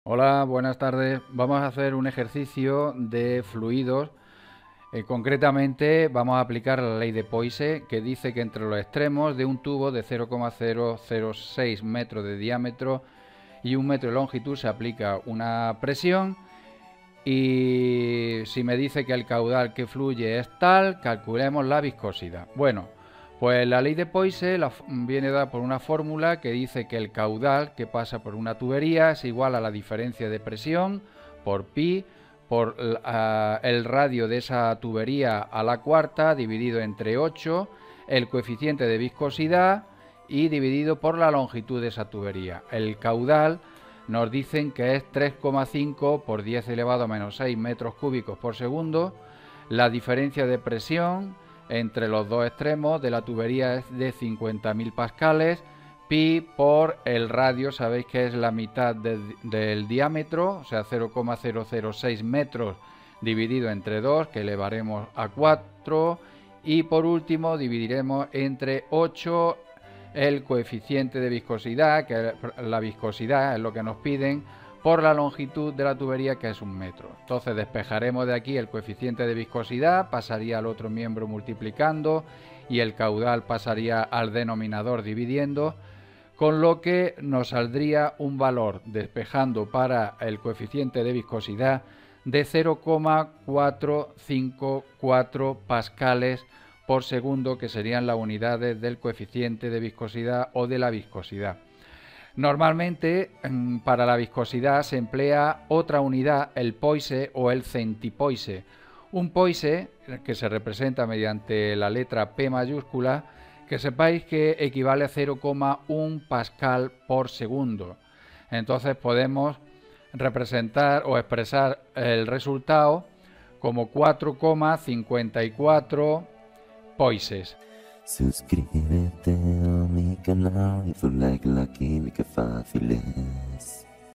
Hola, buenas tardes. Vamos a hacer un ejercicio de fluidos. Concretamente, vamos a aplicar la ley de Poisson, que dice que entre los extremos de un tubo de 0,006 metros de diámetro y 1 metro de longitud se aplica una presión. Y si me dice que el caudal que fluye es tal, calculemos la viscosidad. Bueno, pues la ley de Poisson viene dada por una fórmula que dice que el caudal que pasa por una tubería es igual a la diferencia de presión por pi por el radio de esa tubería a la cuarta dividido entre 8, el coeficiente de viscosidad y dividido por la longitud de esa tubería. El caudal nos dicen que es 3,5 por 10 elevado a menos 6 metros cúbicos por segundo. La diferencia de presión entre los dos extremos de la tubería es de 50.000 pascales. Pi por el radio, sabéis que es la mitad del diámetro, o sea 0,006 metros dividido entre 2, que elevaremos a 4. Y por último dividiremos entre 8 el coeficiente de viscosidad, que la viscosidad es lo que nos piden, por la longitud de la tubería, que es 1 metro. Entonces despejaremos de aquí el coeficiente de viscosidad, pasaría al otro miembro multiplicando y el caudal pasaría al denominador dividiendo, con lo que nos saldría un valor, despejando para el coeficiente de viscosidad, de 0,454 pascales por segundo, que serían las unidades del coeficiente de viscosidad o de la viscosidad. Normalmente para la viscosidad se emplea otra unidad, el Poisson o el centipoise. Un Poisson, que se representa mediante la letra P mayúscula, que sepáis que equivale a 0,1 pascal por segundo. Entonces podemos representar o expresar el resultado como 4,54 poises. Suscríbete a mi canal y su like la química fácil.